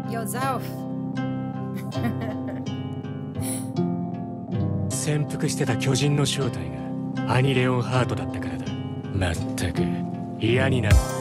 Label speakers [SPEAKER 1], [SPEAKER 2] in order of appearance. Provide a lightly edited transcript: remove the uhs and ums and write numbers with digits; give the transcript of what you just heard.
[SPEAKER 1] yourself.
[SPEAKER 2] 潜伏してた巨人の正体がアニレオンハートだったからだ。まったく嫌になった。